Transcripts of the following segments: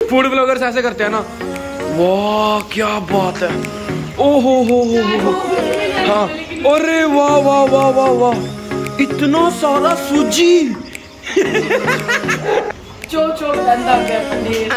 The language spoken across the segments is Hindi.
फूड ब्लॉगर्स ऐसे करते हैं ना। वाह क्या बात है, ओहो हो। हाँ, अरे वाह वाह वाह वाह वाह, इतना सारा सूजी। चो गंदा गया पनीर।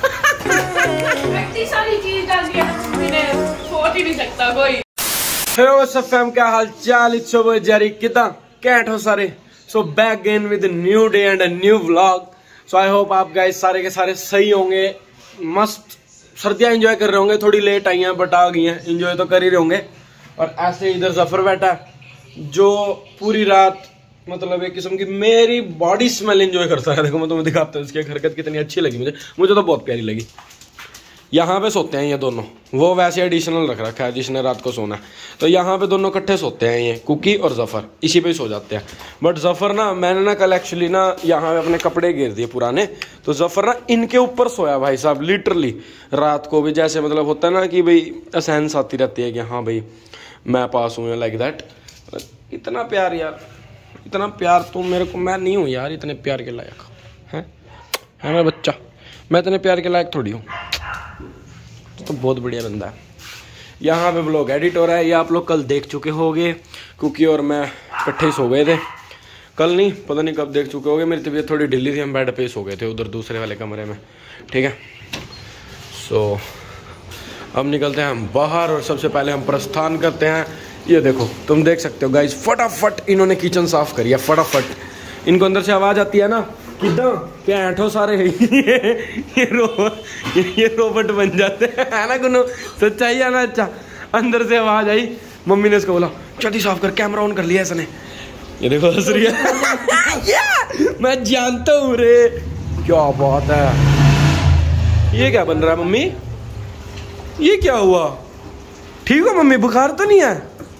इतनी सारी चीज डाल दिया मैंने, सोच ही नहीं सकता कोई। हे व्हाट्स अप फैम, क्या हाल चाल? इट्स योर बॉय जेरी, कितना कैंट हो सारे? So back again with new day and a new vlog. So I hope आप गाइस सारे के सारे सही होंगे, मस्त सर्दियां एंजॉय कर रहे होंगे। थोड़ी लेट आई हैं बट आ गई हैं, एंजॉय तो कर ही रहे होंगे। और ऐसे इधर जफर बैठा है जो पूरी रात मतलब एक किस्म की मेरी बॉडी स्मेल एंजॉय करता है। देखो मैं तुम्हें दिखाता हूँ इसकी हरकत कितनी अच्छी लगी मुझे तो बहुत प्यारी लगी। यहाँ पे सोते हैं ये दोनों, वो वैसे एडिशनल रख रखा है जिसने रात को सोना है, तो यहाँ पे दोनों इकट्ठे सोते हैं, ये कुकी और जफर इसी पे ही सो जाते हैं। बट जफर ना, मैंने ना कल एक्चुअली ना यहाँ पे अपने कपड़े घेर दिए पुराने, तो जफर ना इनके ऊपर सोया भाई साहब, लिटरली रात को भी। जैसे मतलब होता है ना कि भाई असेंस आती रहती है कि हाँ भाई मैं पास हूँ, लाइक दैट। इतना प्यार यार, इतना प्यार तुम मेरे को, मैं नहीं हूँ यार इतने प्यार के लायक है मेरा बच्चा, मैं इतने प्यार के लायक थोड़ी हूँ। तो बहुत बढ़िया बंदा है। यहाँ पे व्लॉग एडिट हो रहा है, ये आप लोग कल देख चुके होंगे, कुकी और मैं इकट्ठे सो गए थे। कल नहीं, पता नहीं कब देख चुके होंगे। मेरी तबीयत थोड़ी ढीली थी, हम बेड पे सो गए थे उधर दूसरे वाले कमरे में, ठीक है। सो अब निकलते हैं हम बाहर और सबसे पहले हम प्रस्थान करते हैं। ये देखो तुम देख सकते हो गाइस, फटाफट इन्होंने किचन साफ करी है, फटाफट। इनको अंदर से आवाज़ आती है ना, कितना पैंठो सारे ये रोबोट बन जाते हैं ना, कुनो सच्चाई है ना। अच्छा, अंदर से आवाज आई, मम्मी ने इसको बोला जल्दी साफ कर, कैमरा ऑन कर लिया इसने। ये देखो हंस रही है। मैं जानता हूँ रे, क्या बात है। ये क्या बन रहा है मम्मी? ये क्या हुआ? ठीक हो मम्मी? बुखार तो नहीं है?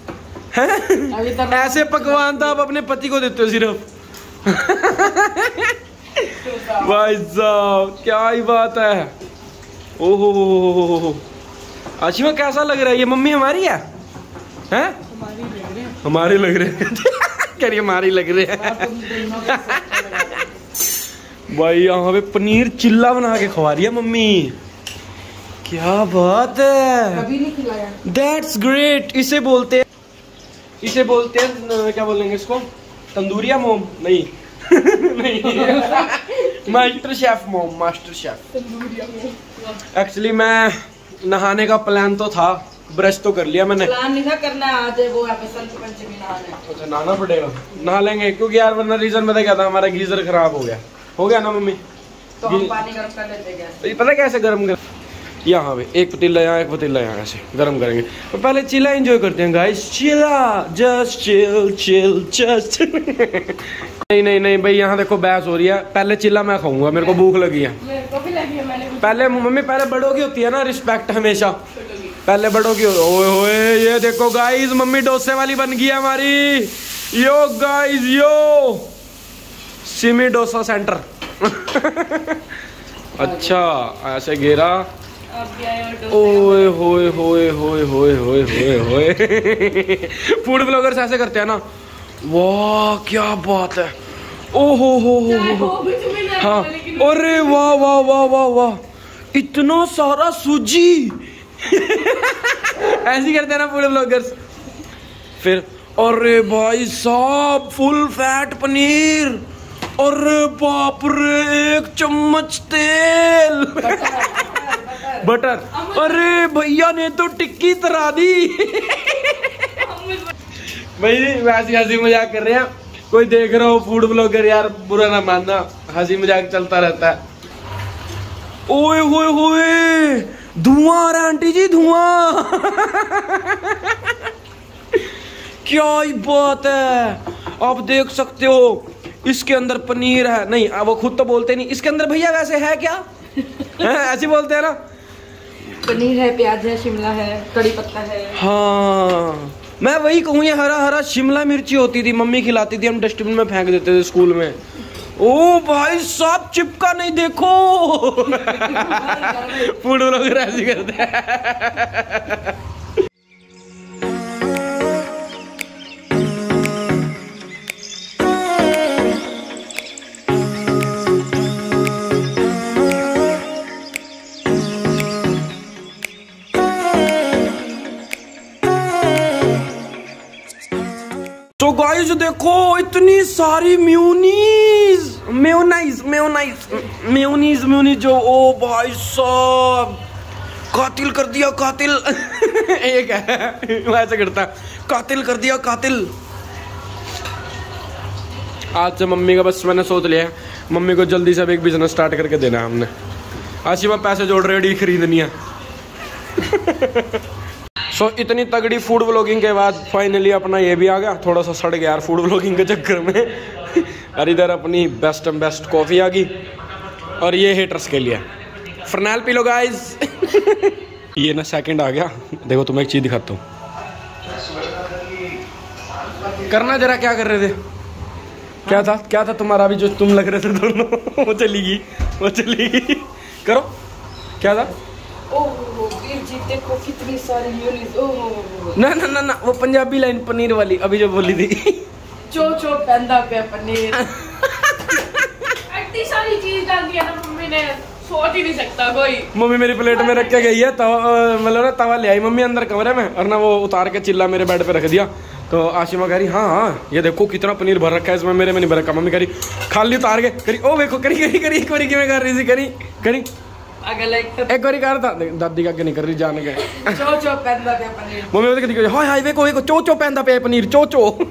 ऐसे पकवान तो आप अपने पति को देते हो सिर्फ। भाई साहब क्या ही बात है। ओहो आशिमा कैसा लग रहा है? ये मम्मी हमारी है? हमारी लग रहे हैं। कह रही हमारी लग रहे हैं। भाई यहाँ पे पनीर चिल्ला बना के खवा रही है मम्मी, क्या बात है। कभी नहीं खिलाया। That's great. इसे बोलते हैं क्या बोलेंगे इसको? तंदूरिया मोम? नहीं। नहीं, master chef mom, master chef. Actually मैं नहाने का प्लान तो था, ब्रश तो कर लिया मैंने। प्लान नहीं था करना, आज वो है बसंत पंचमी नहाने। अच्छा नहाना पड़ेगा, नहा लेंगे क्योंकि यार वरना रीजन पता क्या था, हमारा गीजर खराब हो गया ना मम्मी। तो हम पानी गर्म कर लेते हैं। पता कैसे गर्म कर, यहाँ पे एक पतीला यहाँ एक पतीला यहाँ, ऐसे गर्म करेंगे। तो पहले चिल्ला एंजॉय करते हैं गाइस, चिल्ला, जस्ट चिल जस्ट। नहीं भाई यहाँ देखो बहस हो रही है। पहले चिल्ला मैं खाऊंगा, मेरे को भूख लगी है। मेरे को भी लगी है, मैंने पहले मम्मी, पहले बड़ों की होती है ना रिस्पेक्ट, हमेशा पहले बड़ों की। ओए ये देखो गाइस, मम्मी डोसे वाली बन गई है हमारी। Yo guys yo, Simi dosa centre. अच्छा ऐसे घेरा। ओए होए होए होए होए होए होए होए। फूड ब्लॉगर्स ऐसे करते हैं ना। वाह क्या बात है, ओहो हो। हाँ, अरे वाह वाह वाह वाह वाह, इतना सारा सूजी। ऐसे करते हैं ना फूड ब्लॉगर्स। फिर अरे भाई साहब फुल फैट पनीर, अरे बाप रे, 1 चम्मच तेल। बटर, अरे भैया ने तो टिक्की तरा दी। भाई वैसे हंसी मजाक कर रहे हैं, कोई देख रहा हो फूड ब्लॉगर यार बुरा ना मानना, हंसी मजाक चलता रहता है। ओए होए होए, धुआं आ रहा है आंटी जी, धुआं। क्या ही बात है, आप देख सकते हो इसके अंदर पनीर है। नहीं वो खुद तो बोलते नहीं, इसके अंदर भैया वैसे है क्या? ऐसे बोलते हैं ना, पनीर है, प्याज है, शिमला है, कड़ी पत्ता है। हाँ मैं वही कहूँ, ये हरा हरा शिमला मिर्ची होती थी, मम्मी खिलाती थी, हम डस्टबिन में फेंक देते थे स्कूल में। ओ भाई साहब चिपका नहीं, देखो। फूड ब्लॉगर ऐसे करते हैं। गाइस देखो इतनी सारी म्यूनीज मेयोनाइज मेयोनाइज मेयोनीज म्यूनीज जो, ओ भाई साहब कातिल कर दिया कातिल। एक है वैसे करता, कातिल कर दिया कातिल। आज से मम्मी का बस मैंने सोच लिया है, मम्मी को जल्दी से अब एक बिजनेस स्टार्ट करके देना है हमने। आशिमा पैसे जोड़ रेडी खरीदनी है। सो इतनी तगड़ी फूड व्लॉगिंग के बाद फाइनली अपना ये भी आ गया, थोड़ा सा सड़ गया यार फूड व्लॉगिंग के चक्कर में। और इधर अपनी बेस्ट एंड बेस्ट कॉफ़ी आ गई, और ये हेटर्स के लिए फरनैल पी लो गाइस। ये ना सेकंड आ गया। देखो तुम्हें एक चीज़ दिखाता हूँ, करना जरा। क्या कर रहे थे? क्या था तुम्हारा अभी जो तुम लग रहे थे दोनों? वो चली गई। करो, क्या था? वीर जी देखो कितनी सारी म्यूनीज। ना वो पंजाबी लाइन पनीर वाली अभी जो बोली थी। चो पैंदा पे पनीर। इतनी सारी चीज डाल दिया ना मम्मी ने, सोच ही नहीं सकता कोई। मम्मी मेरी प्लेट में रख के गई है, मतलब ना तवा ले आई मम्मी अंदर कमरे में, और ना वो उतार के चिल्ला मेरे बेड पे रख दिया। तो आशिमा कह रही हाँ ये देखो कितना पनीर भर रखा है इसमें, मेरे में नहीं भर रखा। मम्मी कह रही खाली उतार के करी, ओ देखो करी एक बारी मैं कर रही थी, करी एक बारी कर था, दादी का नहीं कर रही जान के। चो पैंदा पे पनीर। मम्मी हाय देखो चो पैंदा पे पनीर चो।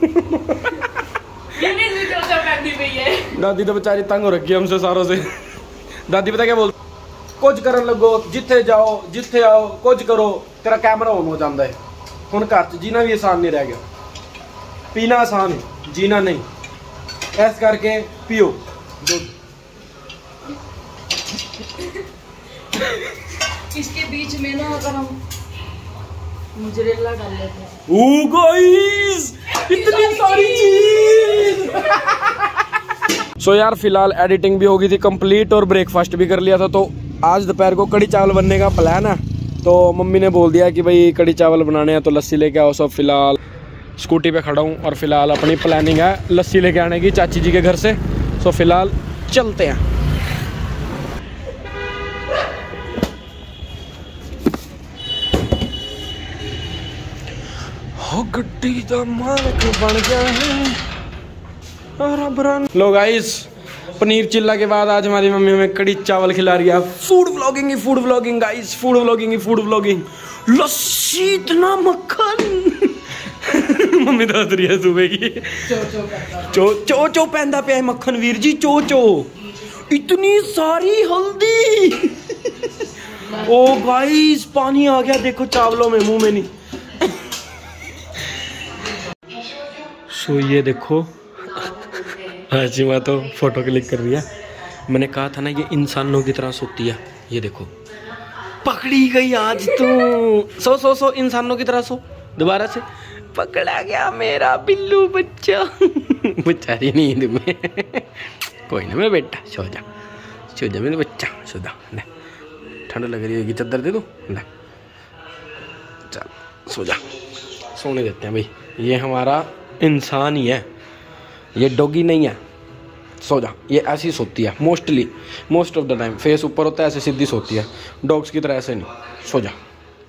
दादी तो बेचारी तंग हो रखी है हमसे सारों से। दादी पता क्या बोल, कुछ करन लगो जिथे जाओ जिथे आओ कुछ करो, तेरा कैमरा ऑन हो जाता है। हुण घर च जीना भी आसान नहीं रह गया, पीना आसान है जीना नहीं, ऐस करके पियो दूध। इसके बीच में ना अगर हम मोज़रेला डाल लेते हैं। ओ गाइस इतनी सारी चीज। सो यार फिलहाल एडिटिंग भी हो गई थी कंप्लीट और ब्रेकफास्ट भी कर लिया था। तो आज दोपहर को कड़ी चावल बनने का प्लान है। तो मम्मी ने बोल दिया कि भाई कड़ी चावल बनाने हैं तो लस्सी लेके आओ। सब फिलहाल स्कूटी पे खड़ा हूँ और फिलहाल अपनी प्लानिंग है लस्सी लेके आने की चाची जी के घर से। सो फिलहाल चलते हैं। गड्डी दा मालिक बन गया है। लो गाइस पनीर चिल्ला के बाद आज हमारी मम्मी हमें कड़ी चावल खिला रही है। Food vlogging guys, food vlogging. Lassi इतना मक्खन। मम्मी तो हंस रही है सुबह की। चो पैंदा पे है मक्खन वीर जी, चो इतनी सारी हल्दी। ओ गाइस पानी आ गया देखो चावलों में, मुंह में नहीं। सो ये देखो आशिमा तो फोटो क्लिक कर रही है। मैंने कहा था ना ये इंसानों की तरह सोती है। ये देखो पकड़ी गई आज तो। सो इंसानों की तरह सो। दोबारा से पकड़ा गया मेरा बिल्लू बच्चा। बेचारी नींद में। कोई ना मेरा बेटा सो जा मेरे बच्चा, सो जा। ठंड लग रही होगी चादर दे दो, चल सो जा। सोने देते हैं भाई, ये हमारा इंसान ही है, ये डॉगी नहीं है। सो जा, ये ऐसी सोती है most of the time. Face ऊपर होता है ऐसे सीधी सोती है, डॉग्स की तरह ऐसे नहीं। सो जा।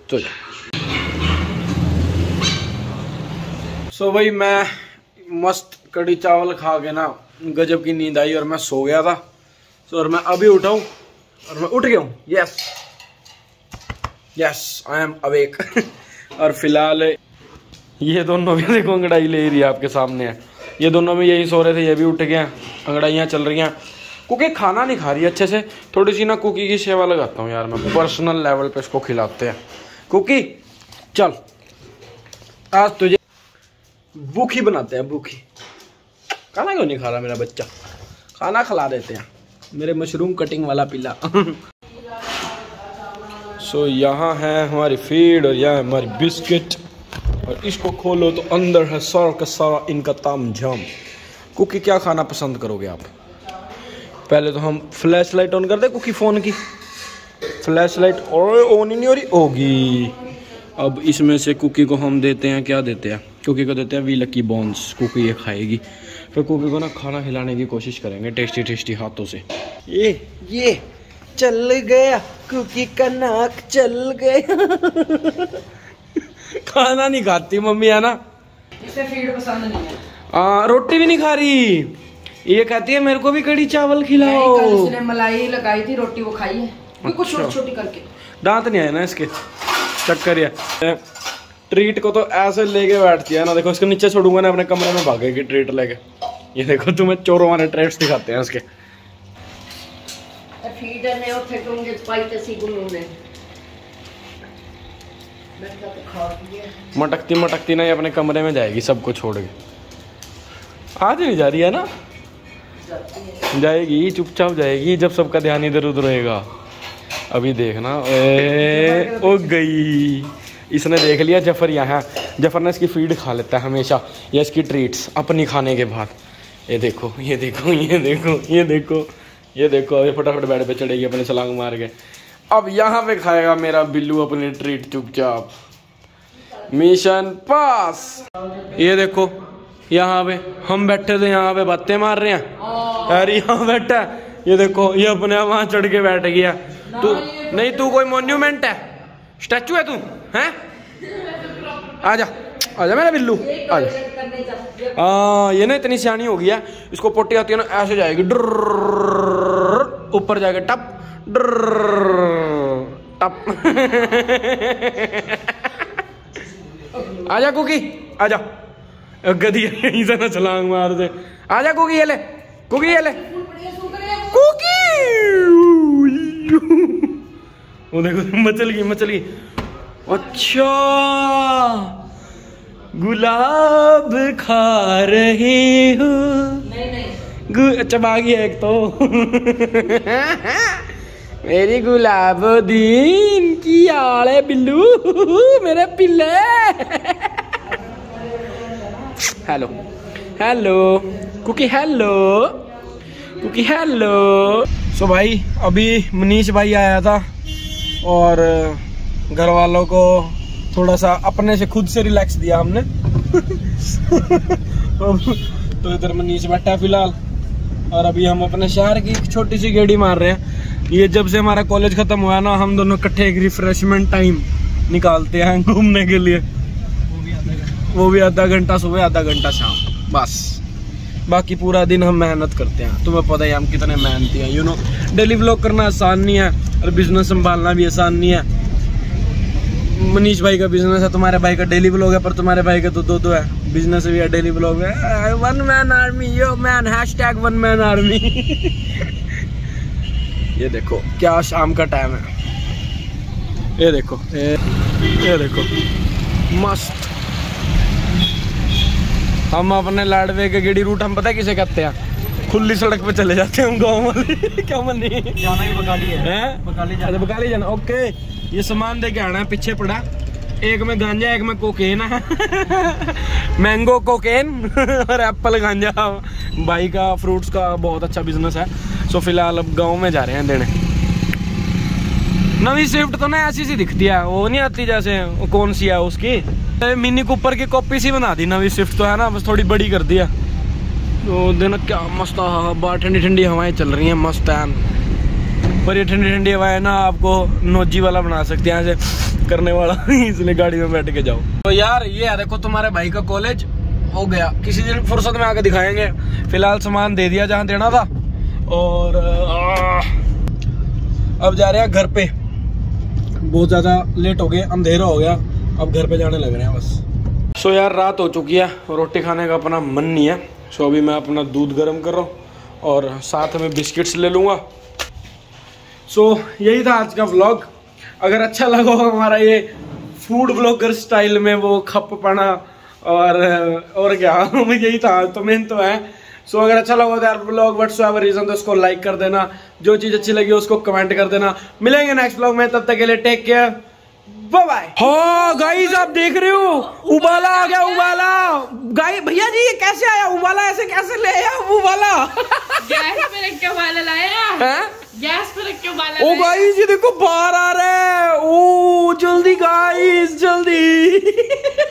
सो भाई मैं मस्त कड़ी चावल खा के ना गजब की नींद आई और मैं सो गया था। और मैं अभी उठा हूँ और मैं उठ गया हूँ। Yes I am awake. और फिलहाल ये दोनों भी देखो अंगड़ाई ले रही है, आपके सामने है। ये दोनों में यही सो रहे थे, ये भी उठ गए, अंगड़ाइयाँ चल रही हैं। कुकी खाना नहीं खा रही अच्छे से, थोड़ी सी ना कुकी की सेवा लगाता हूँ यार मैं, पर्सनल लेवल पे इसको खिलाते हैं। कुकी चल आज तुझे भूखी बनाते हैं, भूखी। खाना क्यों नहीं खा रहा मेरा बच्चा? खाना खिला देते हैं, मेरे मशरूम कटिंग वाला पिला। सो यहाँ है हमारी फीड और यहाँ है हमारी बिस्किट। और इसको खोलो तो अंदर है सारा का सारा इनका तामझाम। कुकी क्या खाना पसंद करोगे आप? पहले तो हम फ्लैश लाइट ऑन कर दे कुकी फ़ोन की। फ्लैश लाइट और ऑन ही नहीं हो रही होगी। अब इसमें से कुकी को हम देते हैं, क्या देते हैं? कुकी को देते हैं वी लकी बॉन्स। कुकी ये खाएगी, फिर कुकी को ना खाना खिलाने की कोशिश करेंगे टेस्टी टेस्टी हाथों से। ये चल गया कुकी का नाक, चल गया। खाना नहीं खाती मम्मी है ना, इसे फीड पसंद नहीं है। रोटी भी नहीं खा रही, ये कहती है मेरे को भी कड़ी चावल खिलाओ। उसने मलाई लगाई थी, रोटी वो खाई है कुछ छोटी छोटी करके। दांत नहीं आए ना इसके, चक्कर ये ट्रीट को तो ऐसे लेके बैठती है ना, देखो इसको नीचे छोड़ूंगा ना अपने कमरे में भागेगी ट्रीट लेके। ये देखो तुम्हें चोरों वाले ट्रेड्स दिखाते हैं इसके। फीडर ने उठे टूंगे पाइते सी गुल्लू ने मटकती मटकती ना ये अपने कमरे में जाएगी सबको छोड़ के। आज नहीं जा रही है ना, जाएगी चुपचाप जाएगी जब सबका ध्यान इधर उधर रहेगा। अभी देखना ओ गई, इसने देख लिया जफर यहाँ। जफर ने इसकी फीड खा लेता है हमेशा, या इसकी ट्रीट्स अपनी खाने के बाद। ये देखो ये देखो ये देखो ये देखो ये देखो, अभी फटाफट बेड पे चढ़ेगी अपने छलांग मार के। अब यहाँ पे खाएगा मेरा बिल्लू अपनी ट्रीट चुपचाप। Mission pass. ये देखो यहाँ पे हम बैठे थे, यहाँ पे बातें मार रहे हैं यार, यहाँ बैठा है। ये देखो ये अपने आप वहां चढ़ के बैठ गया। तू नहीं, तू कोई मॉन्यूमेंट है, स्टैचू है तू हैं? आजा आजा मेरा बिल्लू आजा। ये ना इतनी सियानी हो गया, इसको पोटी आती है ना ऐसे जाएगी ऊपर जाएगा टप टप। आजा कुकी आजा, गधी यहीं से ना छलांग मार दे। आजा कुकी, ये ले कुकी, ये ले कुकी। वो देखो मचल गई। अच्छा गुलाब खा रही हो? नहीं चबा गया एक तो। मेरी गुलाब दीन की आले बिल्लू मेरे पिल्ले। Hello hello Cookie, hello Cookie, hello. So भाई अभी मनीष भाई आया था और घर वालों को थोड़ा सा अपने से खुद से रिलैक्स दिया हमने। तो इधर मनीष बैठा है फिलहाल, और अभी हम अपने शहर की एक छोटी सी गेड़ी मार रहे हैं। ये जब से हमारा कॉलेज खत्म हुआ ना, हम दोनों इकट्ठे एक रिफ्रेशमेंट टाइम निकालते हैं घूमने के लिए। वो भी आधा घंटा सुबह आधा घंटा शाम, बस। बाकी पूरा दिन हम मेहनत करते हैं। तुम्हें पता है हम कितने मेहनती हैं, यू नो। डेली व्लॉग करना आसान नहीं है और बिजनेस संभालना भी आसान नहीं है। मनीष भाई का बिजनेस है, तुम्हारे भाई का डेली व्लॉग है, पर तुम्हारे भाई का तो दो है। बिजनेस भी है, डेली व्लॉग है। One man army, yo man, hashtag one man army. ये देखो क्या शाम का टाइम है। ये देखो ये देखो मस्त। हम अपने लाडवे के गेड़ी रूट हम पता है किसे कहते हैं? खुली सड़क पे चले जाते हैं हम गाँव वाले। क्या मनी जाना ही बकाली है, बकाली जाना। ओके, ये सामान दे के आना है, पीछे पड़ा। एक में गांजा, एक में कोकेन है। मैंगो कोकेन और एप्पल गांजा। भाई का फ्रूट्स का बहुत अच्छा बिजनेस है। सो फिलहाल अब गांव में जा रहे हैं देने। नवी स्विफ्ट तो ना ऐसी सी दिखती है, वो नहीं आती जैसे, वो कौन सी है उसकी, मिनी कूपर की कॉपी सी बना दी नवी स्विफ्ट तो है ना, बस थोड़ी बड़ी कर दिया। तो देना क्या मस्त, बाहर ठंडी ठंडी हवाएं चल रही हैं मस्त है। पर ये ठंडी ठंडी हवाएं ना आपको नोजी वाला बना सकते हैं, ऐसे करने वाला। इसलिए गाड़ी में बैठ के जाओ। तो यार ये है देखो तुम्हारे भाई का कॉलेज हो गया, किसी दिन फुर्सत में आके दिखाएंगे। फिलहाल सामान दे दिया जहाँ देना था, और अब जा रहे हैं घर पे। बहुत ज्यादा लेट हो गए, अंधेरा हो गया, अब घर पे जाने लग रहे हैं बस। सो यार रात हो चुकी है, रोटी खाने का अपना मन नहीं है। सो अभी मैं अपना दूध गर्म कर रहा हूँ और साथ में बिस्किट्स ले लूँगा। सो यही था आज का व्लॉग। अगर अच्छा लगा हो हमारा ये फूड ब्लॉगर स्टाइल में वो खप्पपना और क्या यही था, तो मेन तो है। सो अगर अच्छा लगा तो यार व्लॉग व्हाटसोएवर रीजन तो उसको लाइक कर देना, जो चीज अच्छी लगी उसको कमेंट कर देना। मिलेंगे नेक्स्ट व्लॉग में, तब तक के लिए टेक केयर, बाय बाय। हाँ गाइस आप देख रहे हो उबाला आ गया, उबाला। गाइस भैया जी ये कैसे आया उबाला, ऐसे कैसे ले आया उबाला? गैस पे रख के उबाला लाया है, गैस पे रख के उबाला। ओ गाइस ये देखो बाहर आ रहा है, ओ जल्दी गाइस जल्दी।